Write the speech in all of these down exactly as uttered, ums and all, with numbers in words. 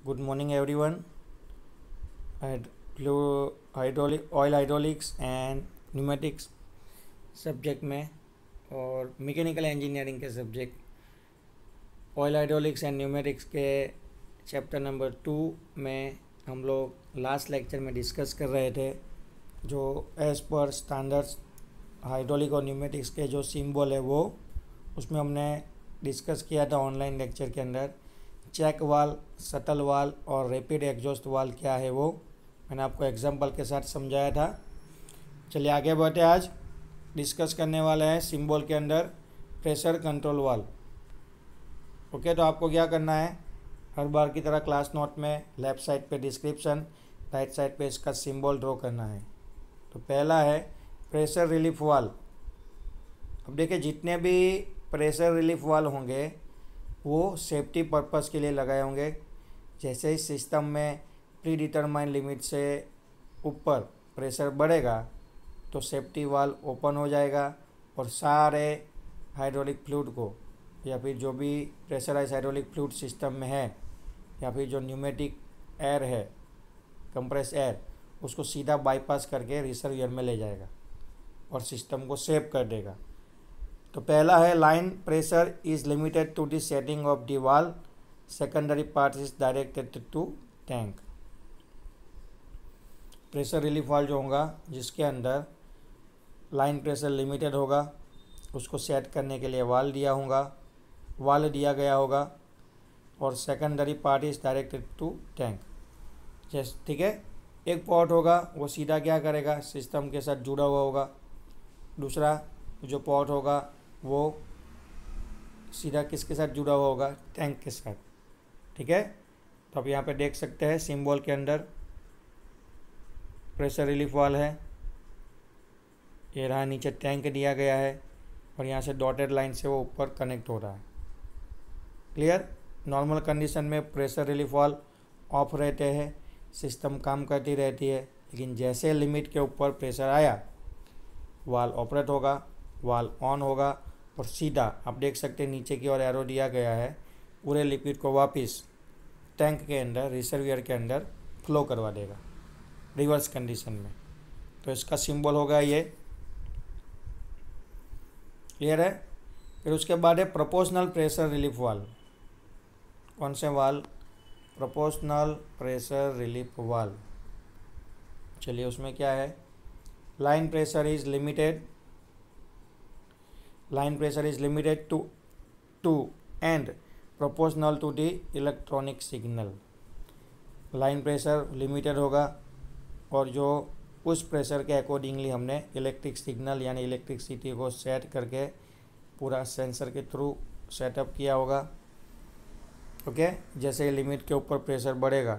Good morning everyone. Hydraulic oil hydraulics and pneumatics subject में और mechanical engineering के subject oil hydraulics and pneumatics के chapter number two में हम लोग लास्ट लेक्चर में डिस्कस कर रहे थे जो एज़ पर स्टैंडर्ड्स हाइड्रोलिक और न्यूमेटिक्स के जो सिंबल है वो उसमें हमने डिस्कस किया था ऑनलाइन लेक्चर के अंदर। चेक वाल, शटल वाल और रैपिड एग्जॉस्ट वाल क्या है वो मैंने आपको एग्जांपल के साथ समझाया था। चलिए आगे बढ़ते। आज डिस्कस करने वाले हैं सिंबल के अंदर प्रेशर कंट्रोल वाल। ओके, तो आपको क्या करना है, हर बार की तरह क्लास नोट में लेफ़्ट साइड पे डिस्क्रिप्शन, राइट साइड पे इसका सिंबल ड्रॉ करना है। तो पहला है प्रेशर रिलीफ वाल। अब देखिए जितने भी प्रेशर रिलीफ वाल होंगे वो सेफ्टी पर्पस के लिए लगाए होंगे। जैसे ही सिस्टम में प्री डिटरमाइन लिमिट से ऊपर प्रेशर बढ़ेगा तो सेफ्टी वाल ओपन हो जाएगा और सारे हाइड्रोलिक फ्लूइड को या फिर जो भी प्रेशराइज हाइड्रोलिक फ्लूइड सिस्टम में है या फिर जो न्यूमेटिक एयर है, कंप्रेस एयर, उसको सीधा बाईपास करके रिजर्वायर में ले जाएगा और सिस्टम को सेव कर देगा। तो पहला है line pressure is limited to the setting of the valve, secondary part is directed to tank. Pressure relief valve जो होगा जिसके अंदर लाइन प्रेशर लिमिटेड होगा उसको सेट करने के लिए वाल्व दिया होगा वाल्व दिया गया होगा और secondary part is directed to tank. जैसे ठीक है, एक पॉट होगा वो सीधा क्या करेगा, सिस्टम के साथ जुड़ा हुआ होगा। दूसरा जो पॉट होगा वो सीधा किसके साथ जुड़ा हुआ होगा, टैंक के साथ। ठीक है, तो आप यहाँ पे देख सकते हैं सिंबल के अंदर प्रेशर रिलीफ वाल है, ये रहा, नीचे टैंक दिया गया है और यहाँ से डॉटेड लाइन से वो ऊपर कनेक्ट हो रहा है। क्लियर। नॉर्मल कंडीशन में प्रेशर रिलीफ वाल ऑफ रहते हैं, सिस्टम काम करती रहती है, लेकिन जैसे लिमिट के ऊपर प्रेशर आया वाल ऑपरेट होगा, वाल ऑन होगा और सीधा आप देख सकते हैं नीचे की ओर एरो दिया गया है, पूरे लिक्विड को वापस टैंक के अंदर रिजर्वायर के अंदर फ्लो करवा देगा रिवर्स कंडीशन में। तो इसका सिंबल होगा ये। क्लियर है। फिर उसके बाद है प्रोपोर्शनल प्रेशर रिलीफ वाल्व। कौन से valve? Proportional pressure relief valve. चलिए उसमें क्या है, line pressure is limited line pressure is limited to to and proportional to the electronic signal। Line pressure limited होगा और जो उस प्रेशर के अकॉर्डिंगली हमने इलेक्ट्रिक सिग्नल यानी इलेक्ट्रिसिटी को सेट करके पूरा सेंसर के थ्रू सेटअप किया होगा। ओके, जैसे लिमिट के ऊपर प्रेशर बढ़ेगा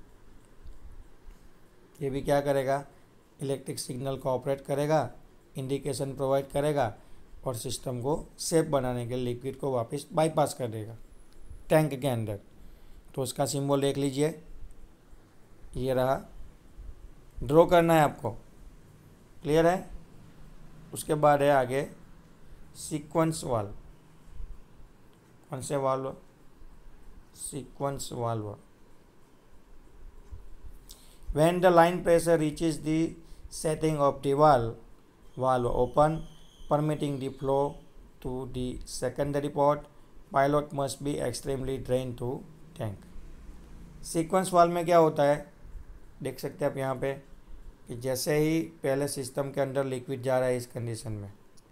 ये भी क्या करेगा, इलेक्ट्रिक सिग्नल को ऑपरेट करेगा, इंडिकेशन प्रोवाइड करेगा और सिस्टम को सेफ बनाने के लिए लिक्विड को वापस बाईपास कर देगा टैंक के अंदर। तो उसका सिंबल देख लीजिए, ये रहा, ड्रॉ करना है आपको। क्लियर है। उसके बाद है आगे सीक्वेंस वाल्व। कौन से valve? Sequence valve. When the line pressure reaches the setting of the valve, valve open permitting the flow to the secondary port, pilot must be extremely drained to tank। Sequence valve में क्या होता है, देख सकते हैं आप यहाँ पे कि जैसे ही पहले सिस्टम के अंदर लिक्विड जा रहा है इस कंडीशन में,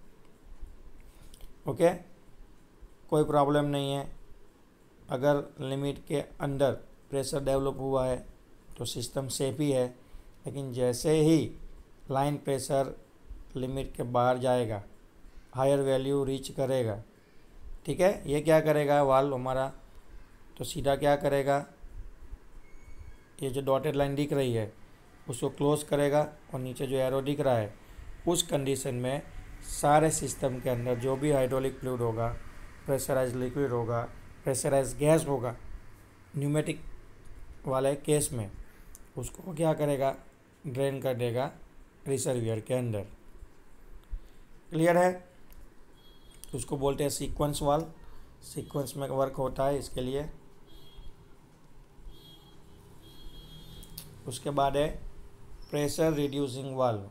ओके, कोई प्रॉब्लम नहीं है। अगर लिमिट के अंदर प्रेशर डेवलप हुआ है तो सिस्टम सेफ ही है, लेकिन जैसे ही लाइन प्रेशर लिमिट के बाहर जाएगा, हायर वैल्यू रीच करेगा, ठीक है, ये क्या करेगा वाल्व हमारा, तो सीधा क्या करेगा, ये जो डॉटेड लाइन दिख रही है उसको क्लोज करेगा और नीचे जो एरो दिख रहा है उस कंडीशन में सारे सिस्टम के अंदर जो भी हाइड्रोलिक फ्लूइड होगा, प्रेशराइज लिक्विड होगा, प्रेशराइज गैस होगा, न्यूमेटिक वाले केस में उसको क्या करेगा, ड्रेन कर देगा रिजर्वायर के अंदर। क्लियर है। तो उसको बोलते हैं सीक्वेंस वाल्व। सीक्वेंस में वर्क होता है इसके लिए। उसके बाद है प्रेशर रिड्यूसिंग वाल्व।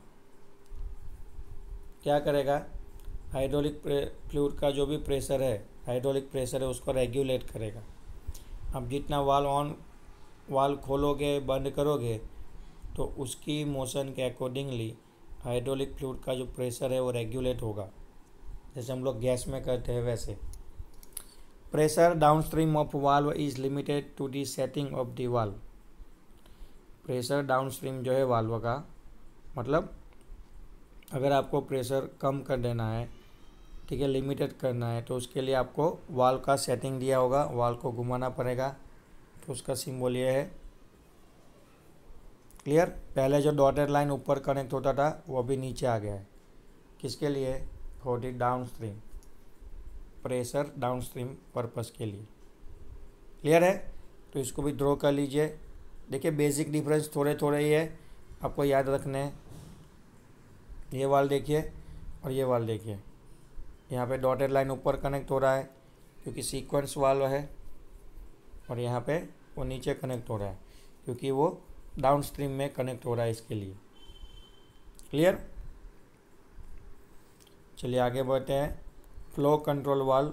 क्या करेगा, हाइड्रोलिक फ्लूइड का जो भी प्रेशर है, हाइड्रोलिक प्रेशर है, उसको रेगुलेट करेगा। अब जितना वाल्व ऑन वाल्व खोलोगे बंद करोगे तो उसकी मोशन के अकॉर्डिंगली हाइड्रोलिक फ्लूइड का जो प्रेशर है वो रेगुलेट होगा, जैसे हम लोग गैस में करते हैं वैसे। Pressure downstream of valve is limited to the setting of the valve. Pressure downstream जो है वाल्व का, मतलब अगर आपको प्रेशर कम कर देना है, ठीक है, लिमिटेड करना है, तो उसके लिए आपको वाल्व का सेटिंग दिया होगा, वाल्व को घुमाना पड़ेगा। तो उसका सिंबल ये है। क्लियर। पहले जो डॉटेड लाइन ऊपर कनेक्ट होता था वो अभी नीचे आ गया है। किसके लिए? For the downstream, pressure downstream purpose के लिए। क्लियर है। तो इसको भी ड्रॉ कर लीजिए। देखिए बेसिक डिफरेंस थोड़े थोड़े ही है, आपको याद रखने हैं। ये वाल देखिए और ये वाल देखिए, यहाँ पे डॉटेड लाइन ऊपर कनेक्ट हो रहा है क्योंकि सीक्वेंस वाल्व है, और यहाँ पे वो नीचे कनेक्ट हो रहा है क्योंकि वो डाउनस्ट्रीम में कनेक्ट हो रहा है, इसके लिए। क्लियर। चलिए आगे बढ़ते हैं। फ्लो कंट्रोल वाल्व,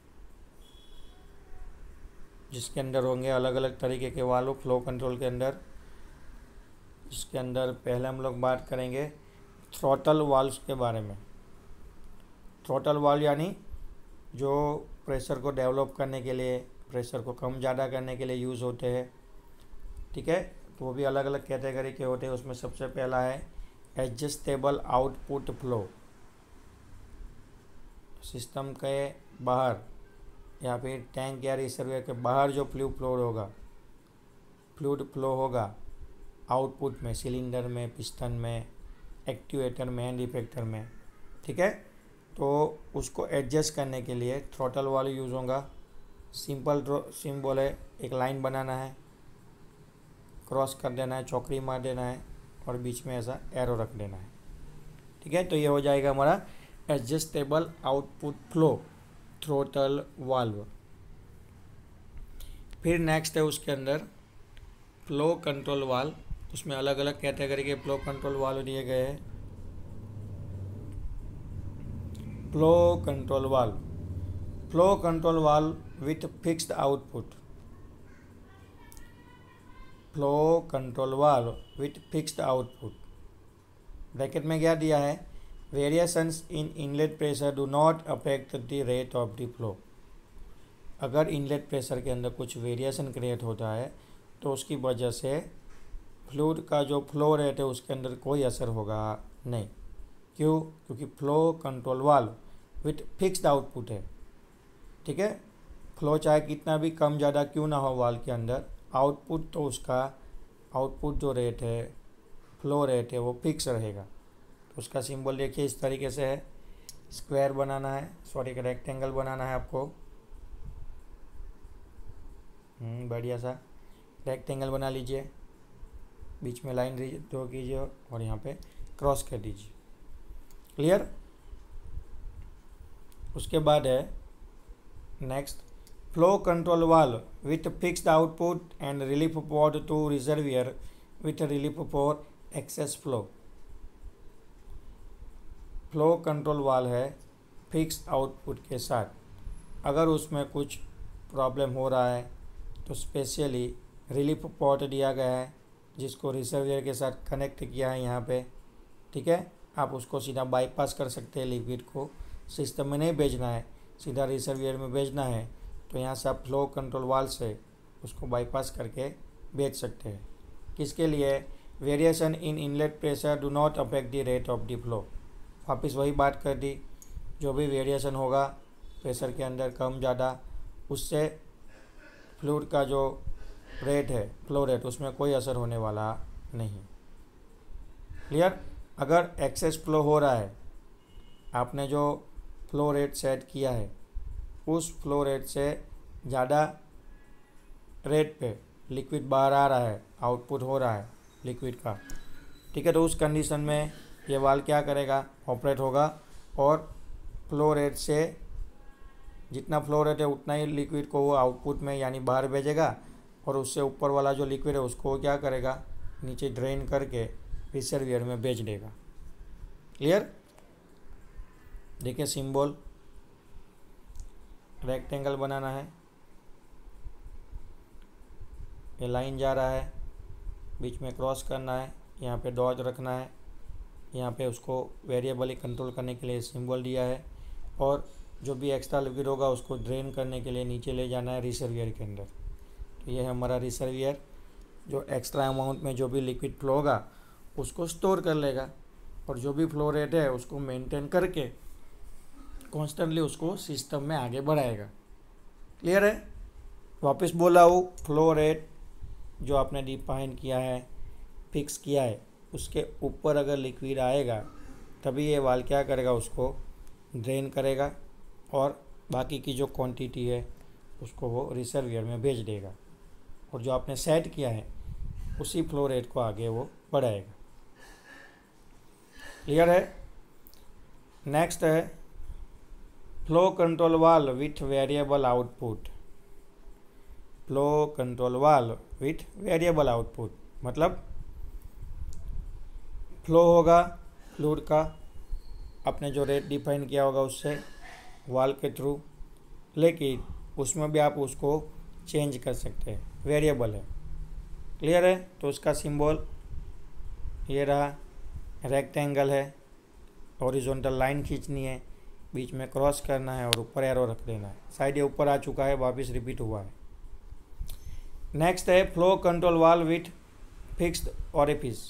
जिसके अंदर होंगे अलग अलग तरीके के वाल्व फ्लो कंट्रोल के अंदर। इसके अंदर पहले हम लोग बात करेंगे थ्रॉटल वाल्व्स के बारे में। थ्रॉटल वाल्व यानी जो प्रेशर को डेवलप करने के लिए, प्रेशर को कम ज़्यादा करने के लिए यूज़ होते हैं। ठीक है, तो वो भी अलग अलग कैटेगरी के होते हैं। उसमें सबसे पहला है एडजस्टेबल आउटपुट फ्लो। सिस्टम के बाहर या फिर टैंक या रिजर्वायर के बाहर जो फ्लूइड फ्लो होगा, फ्लूइड फ्लो होगा आउटपुट में, सिलेंडर में, पिस्टन में, एक्ट्यूएटर में, एंड इफेक्टर में। ठीक है, तो उसको एडजस्ट करने के लिए थ्रॉटल वाल्व यूज़ होगा। सिंपल सिंबल है, एक लाइन बनाना है, क्रॉस कर देना है, चौकड़ी मार देना है और बीच में ऐसा एरो रख देना है। ठीक है, तो ये हो जाएगा हमारा adjustable output flow throttle valve. फिर नेक्स्ट है उसके अंदर फ्लो कंट्रोल वाल्व। उसमें अलग अलग कैटेगरी के फ्लो कंट्रोल वाल्व दिए गए हैं। Flow control valve, flow control valve with fixed output. Flow control valve with fixed output, bracket में क्या दिया है, variations in inlet pressure do not affect the rate of the flow. अगर inlet pressure के अंदर कुछ वेरिएशन क्रिएट होता है तो उसकी वजह से फ्लूइड का जो फ्लो रेट है उसके अंदर कोई असर होगा नहीं। क्यों? क्योंकि flow control valve with fixed output है। ठीक है, फ्लो चाहे कितना भी कम ज़्यादा क्यों ना हो वाल्व के अंदर, आउटपुट तो उसका आउटपुट जो रेट है, फ्लो रेट है, वो फिक्स रहेगा। तो उसका सिंबल देखिए इस तरीके से है। स्क्वायर बनाना है, सॉरी एक रेक्टेंगल बनाना है आपको। बढ़िया सा रेक्टेंगल बना लीजिए, बीच में लाइन ड्रॉ कीजिए और यहाँ पे क्रॉस कर दीजिए। क्लियर। उसके बाद है next flow control valve with fixed output and relief port to reservoir with relief for excess flow. Flow control valve है फिक्स्ड आउटपुट के साथ। अगर उसमें कुछ प्रॉब्लम हो रहा है तो स्पेशली रिलीफ पोर्ट दिया गया है जिसको रिजर्वियर के साथ कनेक्ट किया है यहाँ पे। ठीक है, आप उसको सीधा बाईपास कर सकते हैं। लिक्विड को सिस्टम में नहीं भेजना है, सीधा रिजर्वियर में भेजना है, तो यहाँ से आप फ्लो कंट्रोल वाल्व से उसको बाईपास करके भेज सकते हैं। किसके लिए? Variation in inlet pressure do not affect the rate of the flow. वापस वही बात कर दी, जो भी वेरिएशन होगा प्रेशर के अंदर कम ज़्यादा, उससे फ्लूइड का जो रेट है, फ्लो रेट, उसमें कोई असर होने वाला नहीं। क्लियर। अगर एक्सेस फ्लो हो रहा है, आपने जो फ्लो रेट सेट किया है उस फ्लो रेट से ज़्यादा रेट पे लिक्विड बाहर आ रहा है, आउटपुट हो रहा है लिक्विड का, ठीक है, तो उस कंडीशन में ये वाल्व क्या करेगा, ऑपरेट होगा और फ्लो रेट से जितना फ्लो रेट है उतना ही लिक्विड को वो आउटपुट में यानी बाहर भेजेगा और उससे ऊपर वाला जो लिक्विड है उसको क्या करेगा, नीचे ड्रेन करके रिजर्वियर में भेज देगा। क्लियर? देखिए सिंबल, रेक्टेंगल बनाना है, ये लाइन जा रहा है, बीच में क्रॉस करना है, यहाँ पे डॉट रखना है, यहाँ पे उसको वेरिएबली कंट्रोल करने के लिए सिंबल दिया है, और जो भी एक्स्ट्रा लिक्विड होगा उसको ड्रेन करने के लिए नीचे ले जाना है रिजर्वियर के अंदर। तो ये है हमारा रिजर्वियर, जो एक्स्ट्रा अमाउंट में जो भी लिक्विड फ्लो होगा उसको स्टोर कर लेगा, और जो भी फ्लो रेट है उसको मेंटेन करके कॉन्स्टेंटली उसको सिस्टम में आगे बढ़ाएगा। क्लियर है? वापस बोला हूँ, फ्लो रेट जो आपने डिफाइन किया है, फिक्स किया है, उसके ऊपर अगर लिक्विड आएगा तभी ये वाल क्या करेगा, उसको ड्रेन करेगा, और बाकी की जो क्वांटिटी है उसको वो रिजर्वियर में भेज देगा, और जो आपने सेट किया है उसी फ्लो रेट को आगे वो बढ़ाएगा। क्लियर है? नेक्स्ट है flow control valve with variable output. Flow control valve with variable output मतलब फ्लो होगा फ्लूइड का, आपने जो रेट डिफाइन किया होगा उससे वाल्व के थ्रू, लेकिन उसमें भी आप उसको चेंज कर सकते हैं, वेरिएबल है। क्लियर है? तो उसका सिंबल ये रहा, रेक्टेंगल है, हॉरिजॉन्टल लाइन खींचनी है, बीच में क्रॉस करना है और ऊपर एरो रख देना है। साइड ये ऊपर आ चुका है, वापस रिपीट हुआ है। नेक्स्ट है flow control valve with fixed orifice.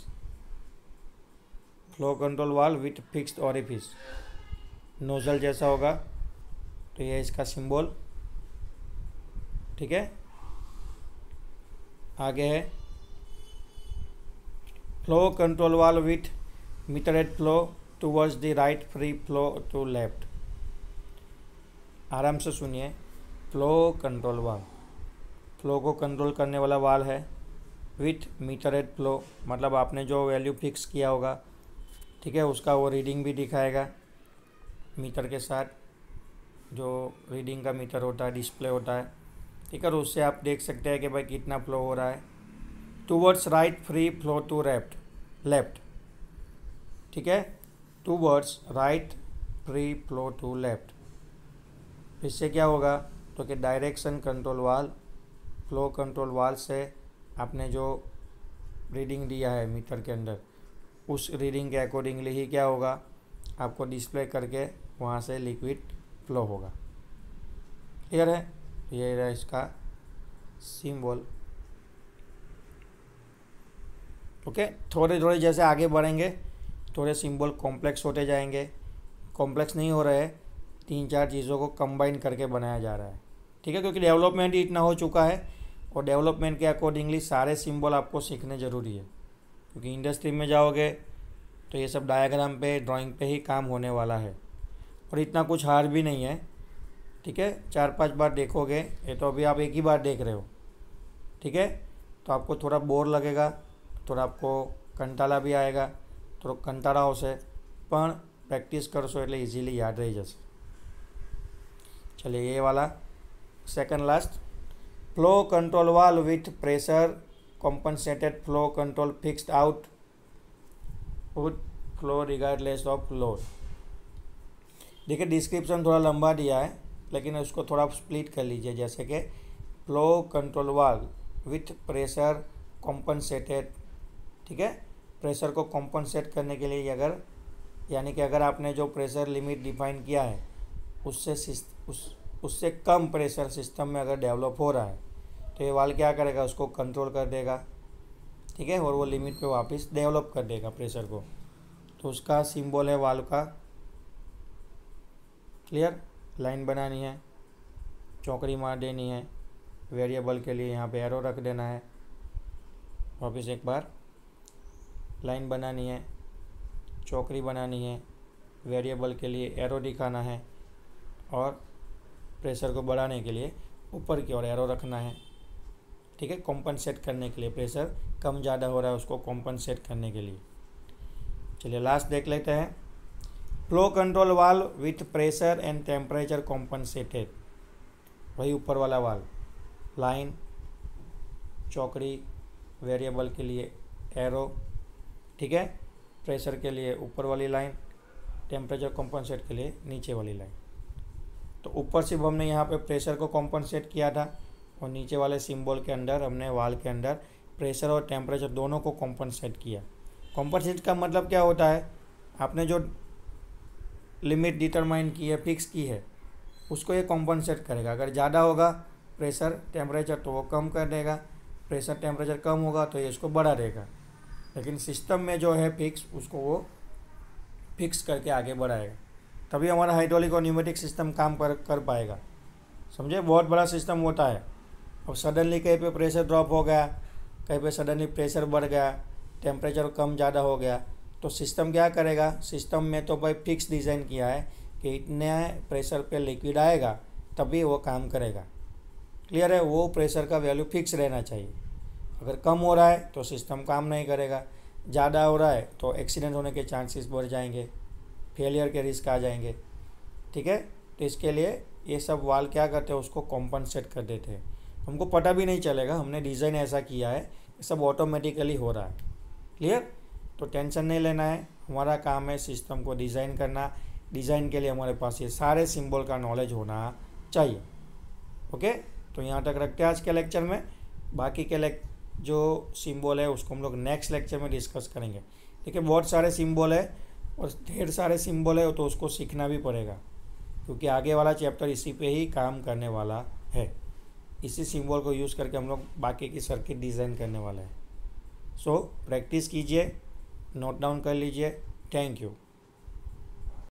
Flow control valve with fixed orifice, nozzle जैसा होगा, तो ये इसका सिंबल। ठीक है? आगे है flow control valve with metered flow towards the right, free flow to left. आराम से सुनिए, फ्लो कंट्रोल वाल्व, फ्लो को कंट्रोल करने वाला वाल्व है, विथ मीटरेड फ्लो मतलब आपने जो वैल्यू फिक्स किया होगा, ठीक है, उसका वो रीडिंग भी दिखाएगा मीटर के साथ, जो रीडिंग का मीटर होता है, डिस्प्ले होता है। ठीक है, उससे आप देख सकते हैं कि भाई कितना फ्लो हो रहा है। Towards right, free flow to left left ठीक है, towards right, free flow to left. इससे क्या होगा, तो कि direction control valve, flow control valve से आपने जो रीडिंग दिया है मीटर के अंदर, उस रीडिंग के अकॉर्डिंगली ही क्या होगा, आपको डिस्प्ले करके वहाँ से लिक्विड फ्लो होगा। क्लियर है? ये रहा इसका सिंबल। ओके, थोड़े थोड़े जैसे आगे बढ़ेंगे थोड़े सिंबल कॉम्प्लेक्स होते जाएंगे। कॉम्प्लेक्स नहीं हो रहे, तीन चार चीज़ों को कंबाइन करके बनाया जा रहा है। ठीक है, क्योंकि डेवलपमेंट ही इतना हो चुका है, और डेवलपमेंट के अकॉर्डिंगली सारे सिंबल आपको सीखने ज़रूरी है, क्योंकि इंडस्ट्री में जाओगे तो ये सब डायग्राम पे, ड्राइंग पे ही काम होने वाला है, और इतना कुछ हार्ड भी नहीं है। ठीक है, चार पांच बार देखोगे, ये तो अभी आप एक ही बार देख रहे हो। ठीक है, तो आपको थोड़ा बोर लगेगा, थोड़ा आपको कंटाला भी आएगा, थोड़ा कंटाळा होशे, पण प्रैक्टिस करशो એટલે इजीली याद रही जैसे। चलिए ये वाला second last, flow control valve with pressure compensated flow control fixed out would flow regardless of load. देखिए डिस्क्रिप्शन थोड़ा लंबा दिया है, लेकिन उसको थोड़ा स्प्लिट कर लीजिए, जैसे कि flow control valve with pressure compensated. ठीक है, प्रेशर को कॉम्पनसेट करने के लिए अगर, यानी कि अगर आपने जो प्रेशर लिमिट डिफाइन किया है उससे उस उससे कम प्रेशर सिस्टम में अगर डेवलप हो रहा है, तो ये वाल्व क्या करेगा, उसको कंट्रोल कर देगा। ठीक है, और वो लिमिट पे वापस डेवलप कर देगा प्रेशर को। तो उसका सिंबल है वाल्व का। क्लियर? लाइन बनानी है, चौकड़ी मार देनी है, वेरिएबल के लिए यहाँ पे एरो रख देना है, वापस एक बार लाइन बनानी है, चौकड़ी बनानी है, वेरिएबल के लिए एरो दिखाना है, और प्रेशर को बढ़ाने के लिए ऊपर की ओर एरो रखना है। ठीक है, कॉम्पनसेट करने के लिए, प्रेशर कम ज़्यादा हो रहा है उसको कॉम्पनसेट करने के लिए। चलिए लास्ट देख लेते हैं, flow control valve with pressure and temperature compensated. वही ऊपर वाला वाल्व, लाइन, चौकड़ी, वेरिएबल के लिए एरो, ठीक है। प्रेशर के लिए ऊपर वाली लाइन, टेम्परेचर कॉम्पनसेट के लिए नीचे वाली लाइन। तो ऊपर सिर्फ हमने यहाँ पे प्रेशर को कॉम्पनसेट किया था और नीचे वाले सिंबल के अंदर हमने वाल के अंदर प्रेशर और टेम्परेचर दोनों को कॉम्पनसेट किया। कॉम्पनसेट का मतलब क्या होता है, आपने जो लिमिट डिटरमाइन की है, फिक्स की है, उसको ये कॉम्पनसेट करेगा। अगर ज़्यादा होगा प्रेशर टेम्परेचर तो वो कम कर देगा, प्रेशर टेम्परेचर कम होगा तो ये इसको बढ़ा देगा। लेकिन सिस्टम में जो है फिक्स, उसको वो फिक्स करके आगे बढ़ाएगा, तभी हमारा हाइड्रोलिक और न्यूमेटिक सिस्टम काम कर कर पाएगा। समझे, बहुत बड़ा सिस्टम होता है। अब सडनली कहीं पे प्रेशर ड्रॉप हो गया, कहीं पे सडनली प्रेशर बढ़ गया, टेम्परेचर कम ज़्यादा हो गया, तो सिस्टम क्या करेगा। सिस्टम में तो भाई फिक्स डिज़ाइन किया है कि इतने प्रेशर पे लिक्विड आएगा तभी वो काम करेगा। क्लियर है, वो प्रेशर का वैल्यू फिक्स रहना चाहिए। अगर कम हो रहा है तो सिस्टम काम नहीं करेगा, ज़्यादा हो रहा है तो एक्सीडेंट होने के चांसेस बढ़ जाएंगे, फेलियर के रिस्क आ जाएंगे, ठीक है। तो इसके लिए ये सब वाल क्या करते हैं, उसको कॉम्पनसेट कर देते हैं। हमको पता भी नहीं चलेगा, हमने डिज़ाइन ऐसा किया है, ये सब ऑटोमेटिकली हो रहा है। क्लियर, तो टेंशन नहीं लेना है, हमारा काम है सिस्टम को डिज़ाइन करना। डिज़ाइन के लिए हमारे पास ये सारे सिंबल का नॉलेज होना चाहिए। ओके, तो यहाँ तक रखते हैं आज के लेक्चर में। बाकी के लेक जो सिंबल है उसको हम लोग नेक्स्ट लेक्चर में डिस्कस करेंगे। देखिए बहुत सारे सिंबल है और ढेर सारे सिंबल है, तो उसको सीखना भी पड़ेगा, क्योंकि आगे वाला चैप्टर इसी पे ही काम करने वाला है। इसी सिंबल को यूज़ करके हम लोग बाकी की सर्किट डिज़ाइन करने वाले हैं। सो प्रैक्टिस कीजिए, नोट डाउन कर लीजिए। Thank you.